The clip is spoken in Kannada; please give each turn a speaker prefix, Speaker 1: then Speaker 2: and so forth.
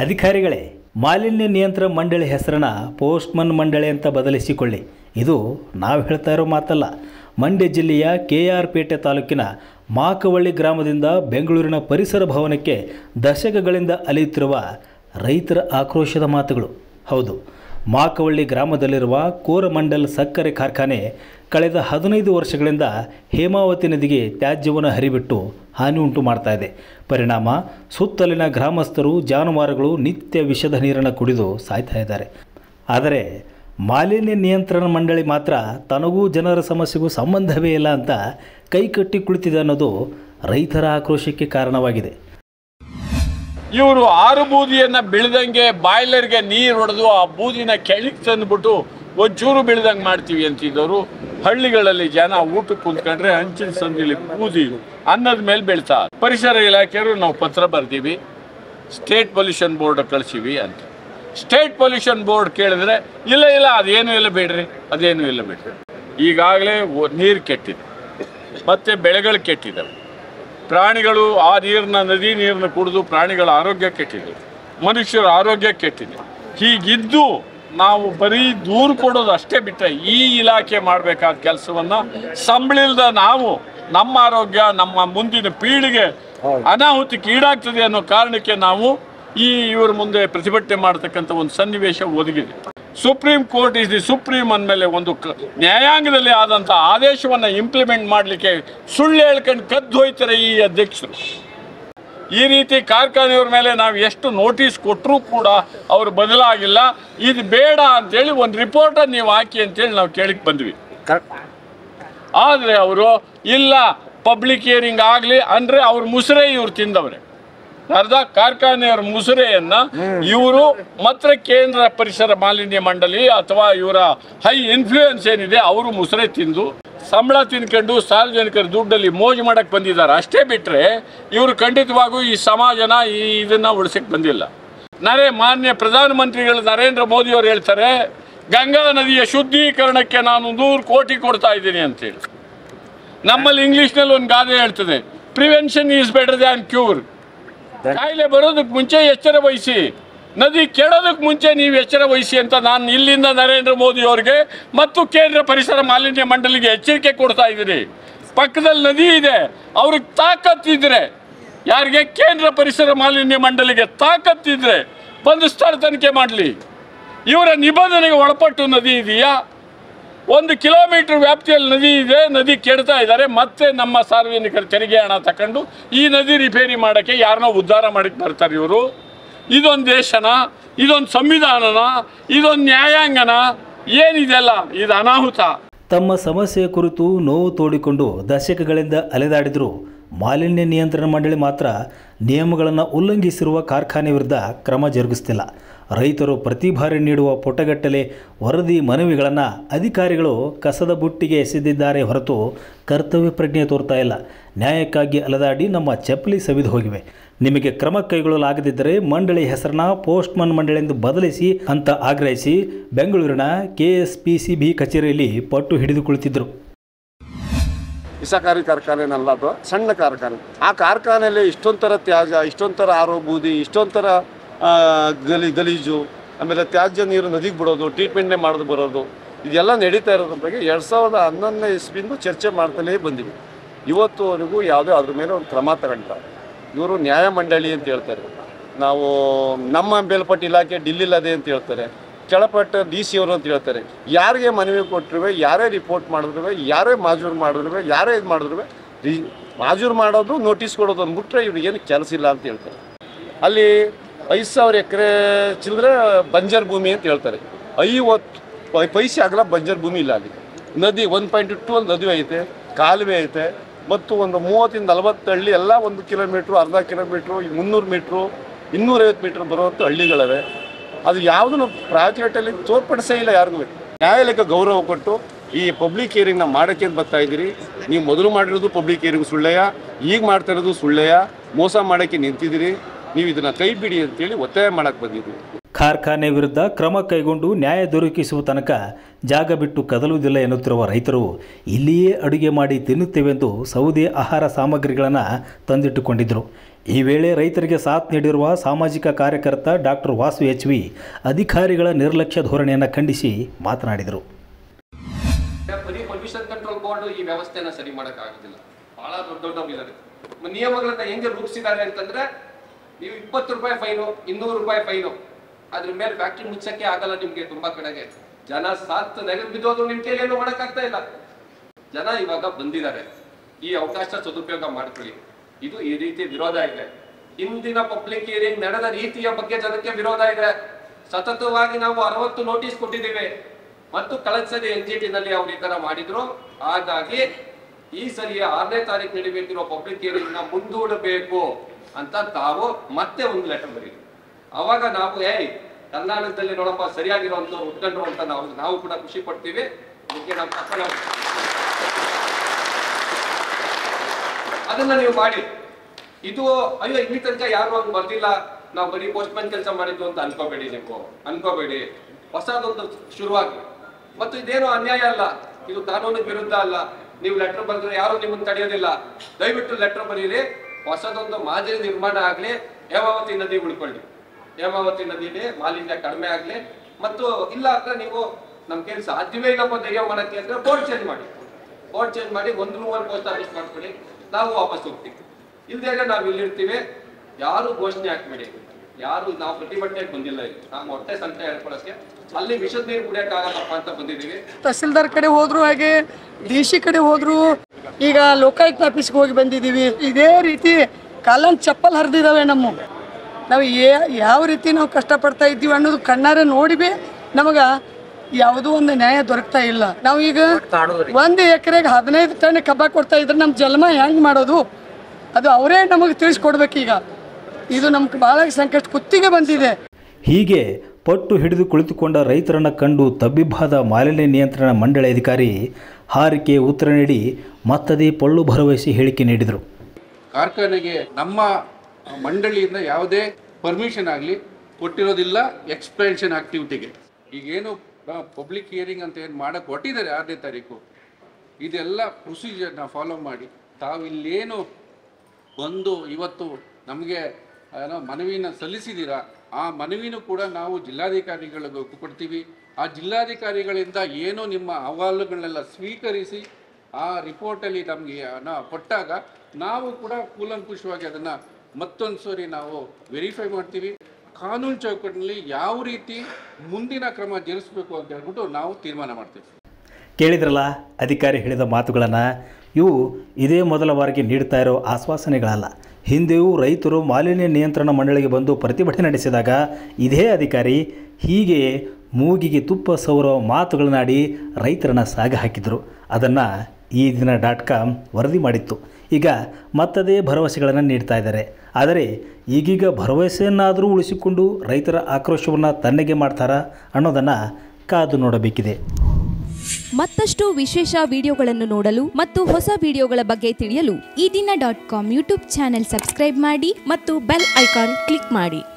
Speaker 1: ಅಧಿಕಾರಿಗಳೇ, ಮಾಲಿನ್ಯ ನಿಯಂತ್ರಣ ಮಂಡಳಿ ಹೆಸರನ್ನು ಪೋಸ್ಟ್ಮನ್ ಮಂಡಳಿ ಅಂತ ಬದಲಿಸಿಕೊಳ್ಳಿ. ಇದು ನಾವು ಹೇಳ್ತಾ ಇರೋ ಮಾತಲ್ಲ. ಮಂಡ್ಯ ಜಿಲ್ಲೆಯ KR ಪೇಟೆ ತಾಲೂಕಿನ ಮಾಕವಳ್ಳಿ ಗ್ರಾಮದಿಂದ ಬೆಂಗಳೂರಿನ ಪರಿಸರ ಭವನಕ್ಕೆ ದಶಕಗಳಿಂದ ಅಲೆಯುತ್ತಿರುವ ರೈತರ ಆಕ್ರೋಶದ ಮಾತುಗಳು. ಹೌದು, ಮಾಕವಳ್ಳಿ ಗ್ರಾಮದಲ್ಲಿರುವ ಕೋರಮಂಡಲ್ ಸಕ್ಕರೆ ಕಾರ್ಖಾನೆ ಕಳೆದ 15 ವರ್ಷಗಳಿಂದ ಹೇಮಾವತಿ ನದಿಗೆ ತ್ಯಾಜ್ಯವನ್ನು ಹರಿಬಿಟ್ಟು ಹಾನಿ ಉಂಟು ಮಾಡ್ತಾ ಇದೆ. ಪರಿಣಾಮ ಸುತ್ತಲಿನ ಗ್ರಾಮಸ್ಥರು, ಜಾನುವಾರುಗಳು ನಿತ್ಯ ವಿಷದ ನೀರನ್ನು ಕುಡಿದು ಸಾಯ್ತಾ ಇದ್ದಾರೆ. ಆದರೆ ಮಾಲಿನ್ಯ ನಿಯಂತ್ರಣ ಮಂಡಳಿ ಮಾತ್ರ ತನಗೂ ಜನರ ಸಮಸ್ಯೆಗೂ ಸಂಬಂಧವೇ ಇಲ್ಲ ಅಂತ ಕೈಕಟ್ಟಿ ಕುಳಿತಿದೆ ಅನ್ನೋದು ರೈತರ ಆಕ್ರೋಶಕ್ಕೆ ಕಾರಣವಾಗಿದೆ.
Speaker 2: ಇವರು ಆರು ಬೂದಿಯನ್ನು ಬೆಳೆದಂಗೆ ಬಾಯ್ಲರ್ಗೆ ನೀರು ಹೊಡೆದು ಆ ಬೂದಿನ ಕೆಳಗೆ ತಂದುಬಿಟ್ಟು ಒಂಚೂರು ಬೆಳೆದಂಗೆ ಮಾಡ್ತೀವಿ ಅಂತಿದ್ದವರು ಹಳ್ಳಿಗಳಲ್ಲಿ ಜನ ಊಟಕ್ಕೆ ಕುಂತ್ಕೊಂಡ್ರೆ ಹಂಚಿನ ಸಂದಿಲಿ ಬೂದಿ ಅನ್ನದ ಮೇಲೆ ಬೆಳ್ತಾರೆ. ಪರಿಸರ ಇಲಾಖೆಯವರು ನಾವು ಪತ್ರ ಬರ್ತೀವಿ, ಸ್ಟೇಟ್ ಪೊಲ್ಯೂಷನ್ ಬೋರ್ಡ್ ಕಳಿಸಿವಿ ಅಂತ. ಸ್ಟೇಟ್ ಪೊಲ್ಯೂಷನ್ ಬೋರ್ಡ್ ಕೇಳಿದ್ರೆ ಇಲ್ಲ ಅದೇನು ಇಲ್ಲ ಬೇಡ್ರಿ, ಅದೇನು ಇಲ್ಲ ಬೇಡ್ರಿ. ಈಗಾಗಲೇ ನೀರು ಕೆಟ್ಟಿದೆ, ಮತ್ತು ಬೆಳೆಗಳು ಕೆಟ್ಟಿದ್ದಾವೆ. ಪ್ರಾಣಿಗಳು ಆ ನೀರನ್ನ, ನದಿ ನೀರನ್ನ ಕುಡಿದು ಪ್ರಾಣಿಗಳ ಆರೋಗ್ಯ ಕೆಟ್ಟಿದೆ, ಮನುಷ್ಯರ ಆರೋಗ್ಯ ಕೆಟ್ಟಿದೆ. ಹೀಗಿದ್ದು ನಾವು ಬರೀ ದೂರು ಕೊಡೋದು ಅಷ್ಟೇ ಬಿಟ್ಟರೆ ಈ ಇಲಾಖೆ ಮಾಡಬೇಕಾದ ಕೆಲಸವನ್ನು ಸಂಬಳಿಲ್ದ ನಾವು ನಮ್ಮ ಆರೋಗ್ಯ, ನಮ್ಮ ಮುಂದಿನ ಪೀಳಿಗೆ ಅನಾಹುತಿಗೆ ಈಡಾಗ್ತದೆ ಅನ್ನೋ ಕಾರಣಕ್ಕೆ ನಾವು ಇವ್ರ ಮುಂದೆ ಪ್ರತಿಭಟನೆ ಮಾಡತಕ್ಕಂಥ ಒಂದು ಸನ್ನಿವೇಶ ಒದಗಿದೆ. Supreme court is the supreme ಅಂದಮೇಲೆ ಒಂದು ನ್ಯಾಯಾಂಗದಲ್ಲಿ ಆದಂಥ ಆದೇಶವನ್ನು ಇಂಪ್ಲಿಮೆಂಟ್ ಮಾಡಲಿಕ್ಕೆ ಸುಳ್ಳು ಹೇಳ್ಕೊಂಡು ಕದ್ದು ಹೋಯ್ತಾರೆ ಈ ಅಧ್ಯಕ್ಷರು. ಈ ರೀತಿ ಕಾರ್ಖಾನೆಯವ್ರ ಮೇಲೆ ನಾವು ಎಷ್ಟು ನೋಟಿಸ್ ಕೊಟ್ಟರೂ ಕೂಡ ಅವರು ಬದಲಾಗಿಲ್ಲ. ಇದು ಬೇಡ ಅಂತೇಳಿ ಒಂದು ರಿಪೋರ್ಟನ್ನು ನೀವು ಹಾಕಿ ಅಂತೇಳಿ ನಾವು ಕೇಳಕ್ಕೆ ಬಂದ್ವಿ. ಆದರೆ ಅವರು ಇಲ್ಲ, ಪಬ್ಲಿಕ್ ಹಿಯರಿಂಗ್ ಆಗಲಿ ಅಂದರೆ ಅವ್ರ ಮುಸುರೆ ಇವ್ರು ತಿಂದವ್ರೆ. ಅರ್ಧ ಕಾರ್ಖಾನೆಯವರ ಮುಸುರೆಯನ್ನು ಇವರು ಮಾತ್ರ ಕೇಂದ್ರ ಪರಿಸರ ಮಾಲಿನ್ಯ ಮಂಡಳಿ ಅಥವಾ ಇವರ ಹೈ ಇನ್ಫ್ಲೂಯೆನ್ಸ್ ಏನಿದೆ ಅವರು ಮುಸುರೆ ತಿಂದು ಸಂಬಳ ತಿನ್ಕೊಂಡು ಸಾರ್ವಜನಿಕರ ದುಡ್ಡಲ್ಲಿ ಮೋಜು ಮಾಡಕ್ಕೆ ಬಂದಿದ್ದಾರೆ. ಅಷ್ಟೇ ಬಿಟ್ಟರೆ ಇವರು ಖಂಡಿತವಾಗೂ ಈ ಸಮಾಜನ ಇದನ್ನು ಉಳಿಸಕ್ಕೆ ಬಂದಿಲ್ಲ. ಮಾನ್ಯ ಪ್ರಧಾನಮಂತ್ರಿಗಳು ನರೇಂದ್ರ ಮೋದಿಯವರು ಹೇಳ್ತಾರೆ, ಗಂಗಾ ನದಿಯ ಶುದ್ಧೀಕರಣಕ್ಕೆ ನಾನು 100 ಕೋಟಿ ಕೊಡ್ತಾ ಇದ್ದೀನಿ ಅಂತೇಳಿ. ನಮ್ಮಲ್ಲಿ ಇಂಗ್ಲೀಷ್ನಲ್ಲಿ ಒಂದು ಗಾದೆ ಹೇಳ್ತದೆ, prevention is better than cure. ಕಾಯಿಲೆ ಬರೋದಕ್ಕೆ ಮುಂಚೆ ಎಚ್ಚರ ವಹಿಸಿ, ನದಿ ಕೆಡೋದಕ್ಕೆ ಮುಂಚೆ ನೀವು ಎಚ್ಚರ ವಹಿಸಿ ಅಂತ ನಾನು ಇಲ್ಲಿಂದ ನರೇಂದ್ರ ಮೋದಿ ಅವರಿಗೆ ಮತ್ತು ಕೇಂದ್ರ ಪರಿಸರ ಮಾಲಿನ್ಯ ಮಂಡಳಿಗೆ ಎಚ್ಚರಿಕೆ ಕೊಡ್ತಾ ಇದ್ದೀನಿ. ಪಕ್ಕದಲ್ಲಿ ನದಿ ಇದೆ, ಅವ್ರಿಗೆ ತಾಕತ್ತಿದ್ರೆ, ಯಾರಿಗೆ ಕೇಂದ್ರ ಪರಿಸರ ಮಾಲಿನ್ಯ ಮಂಡಳಿಗೆ ತಾಕತ್ತಿದ್ರೆ ಬಂದು ಸ್ಥಳ ತನಿಖೆ ಮಾಡಲಿ. ಇವರ ನಿಬಂಧನೆಗೆ ಒಳಪಟ್ಟು ನದಿ ಇದೆಯಾ? 1 ಕಿಲೋಮೀಟರ್ ವ್ಯಾಪ್ತಿಯಲ್ಲಿ ನದಿ ಇದೆ, ನದಿ ಕೆಡ್ತಾ ಇದ್ದಾರೆ. ಮತ್ತೆ ನಮ್ಮ ಸಾರ್ವಜನಿಕರ ತೆರಿಗೆ ಹಣ ತಗೊಂಡು ಈ ನದಿ ರಿಪೇರಿ ಮಾಡೋಕ್ಕೆ ಯಾರನ್ನೋ ಉದ್ಧಾರ ಮಾಡಕ್ಕೆ ಬರ್ತಾರೆ ಇವರು. ಇದೊಂದು ದೇಶನ? ಇದೊಂದು ಸಂವಿಧಾನನ? ಇದೊಂದು ನ್ಯಾಯಾಂಗನ? ಏನಿದೆಲ್ಲ ಇದು ಅನಾಹುತ.
Speaker 1: ತಮ್ಮ ಸಮಸ್ಯೆಯ ಕುರಿತು ನೋವು ತೋಡಿಕೊಂಡು ದಶಕಗಳಿಂದ ಅಲೆದಾಡಿದರೂ ಮಾಲಿನ್ಯ ನಿಯಂತ್ರಣ ಮಂಡಳಿ ಮಾತ್ರ ನಿಯಮಗಳನ್ನು ಉಲ್ಲಂಘಿಸಿರುವ ಕಾರ್ಖಾನೆ ವಿರುದ್ಧ ಕ್ರಮ ಜರುಗಿಸ್ತಿಲ್ಲ. ರೈತರು ಪ್ರತಿ ಬಾರಿ ನೀಡುವ ಪುಟಗಟ್ಟಲೆ ವರದಿ, ಮನವಿಗಳನ್ನು ಅಧಿಕಾರಿಗಳು ಕಸದ ಬುಟ್ಟಿಗೆ ಎಸೆದಿದ್ದಾರೆ ಹೊರತು ಕರ್ತವ್ಯ ಪ್ರಜ್ಞೆ ತೋರ್ತಾ ಇಲ್ಲ. ನ್ಯಾಯಕ್ಕಾಗಿ ಅಲೆದಾಡಿ ನಮ್ಮ ಚಪ್ಪಲಿ ಸವಿದು ಹೋಗಿವೆ. ನಿಮಗೆ ಕ್ರಮ ಕೈಗೊಳ್ಳಲಾಗದಿದ್ದರೆ ಮಂಡಳಿ ಹೆಸರನ್ನ ಪೋಸ್ಟ್ಮನ್ ಮಂಡಳಿ ಎಂದು ಬದಲಿಸಿ ಅಂತ ಆಗ್ರಹಿಸಿ ಬೆಂಗಳೂರಿನ KSPCB ಕಚೇರಿಯಲ್ಲಿ ಪಟ್ಟು ಹಿಡಿದು ಕುಳಿತಿದ್ದರು.
Speaker 3: ವಿಷಕಾರಿ ಕಾರ್ಖಾನೆನಲ್ಲ, ಅದು ಸಣ್ಣ ಕಾರ್ಖಾನೆ. ಆ ಕಾರ್ಖಾನೆಯಲ್ಲಿ ಇಷ್ಟೊಂಥರ ತ್ಯಾಜ್ಯ, ಇಷ್ಟೊಂಥರ ಆರೋ ಬೂದಿ, ಇಷ್ಟೊಂಥರ ಗಲೀಜು, ಆಮೇಲೆ ತ್ಯಾಜ್ಯ ನೀರು ನದಿಗೆ ಬಿಡೋದು, ಟ್ರೀಟ್ಮೆಂಟ್ನೇ ಮಾಡೋದು ಬರೋದು, ಇದೆಲ್ಲ ನಡೀತಾ ಇರೋದ್ರ ಬಗ್ಗೆ 2011ನೇ ಇಸ್ವಿಯಿಂದ ಚರ್ಚೆ ಮಾಡ್ತಾನೇ ಬಂದಿವಿ. ಇವತ್ತುವರೆಗೂ ಯಾವುದೇ ಅದ್ರ ಮೇಲೆ ಒಂದು ಕ್ರಮ ತಗೊಂಡಿಲ್ಲ. ಇವರು ನ್ಯಾಯ ಮಂಡಳಿ ಅಂತ ಹೇಳ್ತಾರೆ, ನಾವು ನಮ್ಮ ಮೇಲ್ಪಟ್ಟ ಇಲಾಖೆ ಡಿಲ್ಲಿಲದೆ ಅಂತ ಹೇಳ್ತಾರೆ, ಕೆಳಪಟ್ಟ DC ಅವರು ಅಂತ ಹೇಳ್ತಾರೆ. ಯಾರಿಗೆ ಮನವಿ ಕೊಟ್ಟರು, ಯಾರೇ ರಿಪೋರ್ಟ್ ಮಾಡಿದ್ರು, ಯಾರೇ ಮಾಜೂರು ಮಾಡಿದ್ರು, ಯಾರೇ ಇದು ಮಾಡಿದ್ರು, ಮಾಜೂರು ಮಾಡೋದು, ನೋಟಿಸ್ ಕೊಡೋದು ಅಂದ್ಬಿಟ್ರೆ ಇವ್ರಿಗೇನು ಕೆಲಸ ಇಲ್ಲ ಅಂತ ಹೇಳ್ತಾರೆ. ಅಲ್ಲಿ 5,000 ಎಕರೆ ಚಿಲ್ಲರೆ ಬಂಜರ್ ಭೂಮಿ ಅಂತ ಹೇಳ್ತಾರೆ. 50 ಪೈಸೆ ಆಗಲ್ಲ ಬಂಜರ್ ಭೂಮಿ ಇಲ್ಲ ಅಲ್ಲಿ. ನದಿ 1.2 ನದಿ ಐತೆ, ಕಾಲುವೆ ಐತೆ, ಮತ್ತು ಒಂದು 30 ಇಂದ 40 ಹಳ್ಳಿ ಎಲ್ಲ 1 ಕಿಲೋಮೀಟ್ರು, ಅರ್ಧ ಕಿಲೋಮೀಟ್ರು, 300 ಮೀಟ್ರು, 250 ಮೀಟ್ರ್ ಬರುವಂಥ ಹಳ್ಳಿಗಳವೆ. ಅದು ಯಾವುದನ್ನು ಪ್ರಾಜೆಕ್ಟಲ್ಲಿ ತೋರ್ಪಡಿಸೇ ಇಲ್ಲ ಯಾರಿಗೂ. ನ್ಯಾಯಾಲಯಕ್ಕೆ ಗೌರವ ಕೊಟ್ಟು ಈ ಪಬ್ಲಿಕ್ ಹಿಯರಿಂಗ್ನ ಮಾಡೋಕ್ಕೆ ಬರ್ತಾ ಇದ್ದೀರಿ. ನೀವು ಮೊದಲು ಮಾಡಿರೋದು ಪಬ್ಲಿಕ್ ಹಿಯರಿಂಗ್ ಸುಳ್ಳೆಯ, ಈಗ ಮಾಡ್ತಾ ಇರೋದು ಸುಳ್ಳೆಯ, ಮೋಸ ಮಾಡೋಕ್ಕೆ ನಿಂತಿದ್ದೀರಿ. ನೀವು ಇದನ್ನು ಕೈ ಬಿಡಿ ಅಂತೇಳಿ ಒತ್ತಾಯ ಮಾಡಕ್ಕೆ ಬಂದಿದ್ದೀವಿ.
Speaker 1: ಕಾರ್ಖಾನೆ ವಿರುದ್ಧ ಕ್ರಮ ಕೈಗೊಂಡು ನ್ಯಾಯ ದೊರಕಿಸುವ ತನಕ ಜಾಗ ಬಿಟ್ಟು ಕದಲುವುದಿಲ್ಲ ಎನ್ನುತ್ತಿರುವ ರೈತರು ಇಲ್ಲಿಯೇ ಅಡುಗೆ ಮಾಡಿ ತಿನ್ನುತ್ತೇವೆಂದು ಸೌದೆ ಆಹಾರ ಸಾಮಗ್ರಿಗಳನ್ನು ತಂದಿಟ್ಟುಕೊಂಡಿದ್ದರು. ಈ ವೇಳೆ ರೈತರಿಗೆ ಸಾಥ್ ನೀಡಿರುವ ಸಾಮಾಜಿಕ ಕಾರ್ಯಕರ್ತ ಡಾಕ್ಟರ್ ವಾಸು ಎಚ್.ವಿ. ಅಧಿಕಾರಿಗಳ ನಿರ್ಲಕ್ಷ್ಯ ಧೋರಣೆಯನ್ನು ಖಂಡಿಸಿ ಮಾತನಾಡಿದರು.
Speaker 4: ಪೊಲ್ಯೂಷನ್ ಕಂಟ್ರೋಲ್ ಬೋರ್ಡ್ ಈ ವ್ಯವಸ್ಥೆನ ಸರಿ ಮಾಡೋಕ್ಕಾಗೋದಿಲ್ಲ. ಬಹಳ ದೊಡ್ಡವರಿದ್ದಾರೆ. ನಿಯಮಗಳನ್ನ ಹೆಂಗೆ ರೂಪಿಸಿದ್ದಾರೆ ಅಂತಂದ್ರೆ, ನೀವು 20 ರೂಪಾಯಿ ಫೈನು, 200 ರೂಪಾಯಿ ಫೈನು, ಅದ್ರ ಮೇಲೆ ಫ್ಯಾಕ್ಟ್ರಿ ಮುಚ್ಚಕ್ಕೆ ಆಗಲ್ಲ ನಿಮ್ಗೆ. ತುಂಬಾ ಕಡೆಗೆ ಜನ ಸಾತ್ ನೆಗೆದು ಬಿದ್ದೋದು, ನಿಮ್ ಕೈಲಿ ಏನು ಮಾಡಕ್ಕಾಗ್ತಾ ಇಲ್ಲ. ಜನ ಇವಾಗ ಬಂದಿದ್ದಾರೆ, ಈ ಅವಕಾಶ ಸದುಪಯೋಗ ಮಾಡ್ಕೊಳ್ಳಿ. ಇದು ಈ ರೀತಿ ವಿರೋಧ ಇದೆ. ಹಿಂದಿನ ಪಬ್ಲಿಕ್ ಹಿಯರಿಂಗ್ ನಡೆದ ರೀತಿಯ ಬಗ್ಗೆ ಜನಕ್ಕೆ ವಿರೋಧ ಇದೆ. ಸತತವಾಗಿ ನಾವು 60 ನೋಟಿಸ್ ಕೊಟ್ಟಿದ್ದೀವಿ ಮತ್ತು ಕಳೆದ ಸರಿ NGT ನಲ್ಲಿ ಅವ್ರು ಈ ತರ ಮಾಡಿದ್ರು. ಹಾಗಾಗಿ ಈ ಸರಿಯ 6ನೇ ತಾರೀಕು ನಡೀಬೇಕಿರೋ ಪಬ್ಲಿಕ್ ಹಿಯರಿಂಗ್ ನ ಮುಂದೂಡಬೇಕು ಅಂತ ತಾವು ಮತ್ತೆ ಒಂದು ಲೆಟರ್ ಬರೀರಿ. ಅವಾಗ ನಾವು ಕರ್ನಾಟಕದಲ್ಲಿ ನೋಡಪ್ಪ ಸರಿಯಾಗಿರುವಂತವ್ರು ಉಟ್ಕೊಂಡ್ರು ಅಂತ ನಾವು ಕೂಡ ಖುಷಿ ಪಡ್ತೀವಿ. ಅದಕ್ಕೆ ನಮ್ಮ ಅದನ್ನ ನೀವು ಮಾಡಿ. ಇದು ಅಯ್ಯೋ ಇಲ್ಲಿ ತನಕ ಯಾರು ಹಂಗೆ ಬರ್ದಿಲ್ಲ, ನಾವು ಬರೀ ಪೋಸ್ಟ್ ಮ್ಯಾನ್ ಕೆಲಸ ಮಾಡಿದ್ದು ಅಂತ ಅನ್ಕೋಬೇಡಿ. ನೀವು ಅನ್ಕೋಬೇಡಿ, ಹೊಸದೊಂದು ಶುರುವಾಗಿ. ಮತ್ತು ಇದೇನು ಅನ್ಯಾಯ ಅಲ್ಲ, ಇದು ಕಾನೂನಿಗೆ ವಿರುದ್ಧ ಅಲ್ಲ. ನೀವು ಲೆಟರ್ ಬರೆದ್ರೆ ಯಾರು ನಿಮ್ಮನ್ನು ತಡೆಯೋದಿಲ್ಲ. ದಯವಿಟ್ಟು ಲೆಟರ್ ಬರೀರಿ. ಹೊಸದೊಂದು ಮಾದರಿ ನಿರ್ಮಾಣ ಆಗ್ಲಿ, ಹೇಮಾವತಿ ನದಿ ಉಳ್ಕೊಳ್ಳಿ, ಹೇಮಾವತಿ ನದಿಲಿ ಮಾಲಿನ್ಯ ಕಡಿಮೆ ಆಗ್ಲಿ. ಮತ್ತು ಇಲ್ಲ ಅಂದ್ರೆ ನೀವು ನಮ್ ಕೈಲಿ ಸಾಧ್ಯವೇ ಇಲ್ಲಪ್ಪ ಧೈರ್ಯ ಮಾಡಕ್ಕೆ ಅಂದ್ರೆ ಬೋರ್ಡ್ ಚೇಂಜ್ ಮಾಡಿ, ಒಂದು ರೂಮಲ್ಲಿ ಪೋಸ್ಟ್ ಆಫೀಸ್ ಮಾಡ್ಕೊಳ್ಳಿ, ನಾವು ವಾಪಸ್ ಹೋಗ್ತೀವಿ. ಇಲ್ದೇ ನಾವು ಇಲ್ಲಿರ್ತೀವಿ. ಯಾರು ಘೋಷಣೆ ಹಾಕ್ಬೇಡಿ, ಯಾರು ನಾವು ಪ್ರತಿಭಟನೆಗೆ ಬಂದಿಲ್ಲ. ನಾವು ಹೊಟ್ಟೆ ಸಂಖ್ಯೆ ಹೇಳ್ಕೊಳಕ್ಕೆ ಅಲ್ಲಿ ವಿಷದ ನೀರು ಕುಡಿಯಕ್ಕಾಗಲ್ಲಪ್ಪ ಅಂತ ಬಂದಿದ್ದೀವಿ.
Speaker 5: ತಹಸೀಲ್ದಾರ್ ಕಡೆ ಹೋದ್ರು, ಹಾಗೆ DC ಕಡೆ ಹೋದ್ರು, ಈಗ ಲೋಕಾಯುಕ್ತ ಆಫೀಸ್ಗೆ ಹೋಗಿ ಬಂದಿದ್ದೀವಿ. ಇದೇ ರೀತಿ ಕಾಲನ್ ಚಪ್ಪಲ್ ಹರಿದಿದ್ದಾವೆ ನಾವು ಯಾವ ರೀತಿ ನಾವು ಕಷ್ಟಪಡ್ತಾ ಇದ್ದೀವಿ ಅನ್ನೋದು ಕಣ್ಣಾರೆ ನೋಡಿ ನಮಗೆ ಯಾವುದೂ ಒಂದು ನ್ಯಾಯ ದೊರಕ್ತಾ ಇಲ್ಲ. ನಾವು ಈಗ 1 ಎಕರೆಗೆ 15 ಟನ್ ಕಬ್ಬ ಕೊಡ್ತಾ ಇದ್ರೆ ನಮ್ಮ ಜನ್ಮ ಹೆಂಗೆ ಮಾಡೋದು, ಅದು ಅವರೇ ನಮಗೆ ತಿಳಿಸ್ಕೊಡ್ಬೇಕು. ಈಗ ಇದು ನಮ್ಗೆ ಭಾಳ ಸಂಕಷ್ಟ ಕುತ್ತಿಗೆ ಬಂದಿದೆ.
Speaker 1: ಹೀಗೆ ಪಟ್ಟು ಹಿಡಿದು ಕುಳಿತುಕೊಂಡ ರೈತರನ್ನು ಕಂಡು ತಬ್ಬಿಬ್ಬಾದ ಮಾಲಿನ್ಯ ನಿಯಂತ್ರಣ ಮಂಡಳಿ ಅಧಿಕಾರಿ ಹಾರಿಕೆ ಉತ್ತರ ನೀಡಿ ಮತ್ತದೇ ಪೊಳ್ಳು ಭರವಸೆ ಹೇಳಿಕೆ ನೀಡಿದರು.
Speaker 6: ಕಾರ್ಖಾನೆಗೆ ನಮ್ಮ ಮಂಡಳಿಯಿಂದ ಯಾವುದೇ ಪರ್ಮಿಷನ್ ಆಗಲಿ ಕೊಟ್ಟಿರೋದಿಲ್ಲ ಎಕ್ಸ್ಪೆನ್ಷನ್ ಆಕ್ಟಿವಿಟಿಗೆ. ಈಗೇನು ಪಬ್ಲಿಕ್ ಹಿಯರಿಂಗ್ ಅಂತ ಏನು ಮಾಡೋಕ್ಕೆ ಹೊಟ್ಟಿದ್ದಾರೆ 6ನೇ ತಾರೀಕು, ಇದೆಲ್ಲ ಪ್ರೊಸೀಜರ್ನ ಫಾಲೋ ಮಾಡಿ ತಾವು ಇಲ್ಲೇನು ಬಂದು ಇವತ್ತು ನಮಗೆ ಮನವಿನ ಸಲ್ಲಿಸಿದ್ದೀರಾ, ಆ ಮನವಿನೂ ಕೂಡ ನಾವು ಜಿಲ್ಲಾಧಿಕಾರಿಗಳಿಗೂ ಕೊಡ್ತೀವಿ. ಆ ಜಿಲ್ಲಾಧಿಕಾರಿಗಳಿಂದ ಏನು ನಿಮ್ಮ ಅಹವಾಲುಗಳನ್ನೆಲ್ಲ ಸ್ವೀಕರಿಸಿ ಆ ರಿಪೋರ್ಟಲ್ಲಿ ನಮಗೆ ಕೊಟ್ಟಾಗ ನಾವು ಕೂಡ ಕೂಲಂಕುಷವಾಗಿ ಅದನ್ನು ಮತ್ತೊಂದು ಸಾರಿ ನಾವು ವೆರಿಫೈ ಮಾಡ್ತೀವಿ. ಕಾನೂನು ಚೌಕಟ್ಟಿನಲ್ಲಿ ಯಾವ ರೀತಿ ಮುಂದಿನ ಕ್ರಮ ಜರುಗಿಸಬೇಕು ಅಂತ ಹೇಳ್ಬಿಟ್ಟು ನಾವು ತೀರ್ಮಾನ ಮಾಡ್ತೀವಿ.
Speaker 1: ಕೇಳಿದ್ರಲ್ಲ ಅಧಿಕಾರಿ ಹೇಳಿದ ಮಾತುಗಳನ್ನು. ಇವು ಇದೇ ಮೊದಲ ಬಾರಿಗೆ ನೀಡ್ತಾ ಇರೋ ಆಶ್ವಾಸನೆಗಳಲ್ಲ. ಹಿಂದೆಯೂ ರೈತರು ಮಾಲಿನ್ಯ ನಿಯಂತ್ರಣ ಮಂಡಳಿಗೆ ಬಂದು ಪ್ರತಿಭಟನೆ ನಡೆಸಿದಾಗ ಇದೇ ಅಧಿಕಾರಿ ಹೀಗೆ ಮೂಗಿಗೆ ತುಪ್ಪ ಸವರೋ ಮಾತುಗಳನ್ನಾಡಿ ರೈತರನ್ನು ಸಾಗ ಹಾಕಿದರು. ಅದನ್ನು ಈ ದಿನ .com ವರದಿ ಮಾಡಿತ್ತು. ಈಗ ಮತ್ತದೇ ಭರವಸೆಗಳನ್ನು ನೀಡ್ತಾ ಇದ್ದಾರೆ. ಆದರೆ ಈಗೀಗ ಭರವಸೆಯನ್ನಾದರೂ ಉಳಿಸಿಕೊಂಡು ರೈತರ ಆಕ್ರೋಶವನ್ನು ತಣ್ಣಗೆ ಮಾಡ್ತಾರಾ ಅನ್ನೋದನ್ನು ಕಾದು ನೋಡಬೇಕಿದೆ.
Speaker 7: ಮತ್ತಷ್ಟು ವಿಶೇಷ ವಿಡಿಯೋಗಳನ್ನು ನೋಡಲು ಮತ್ತು ಹೊಸ ವಿಡಿಯೋಗಳ ಬಗ್ಗೆ ತಿಳಿಯಲು ಈ ದಿನ .com ಯೂಟ್ಯೂಬ್ ಚಾನೆಲ್ ಸಬ್ಸ್ಕ್ರೈಬ್ ಮಾಡಿ ಮತ್ತು ಬೆಲ್ ಐಕಾನ್ ಕ್ಲಿಕ್ ಮಾಡಿ.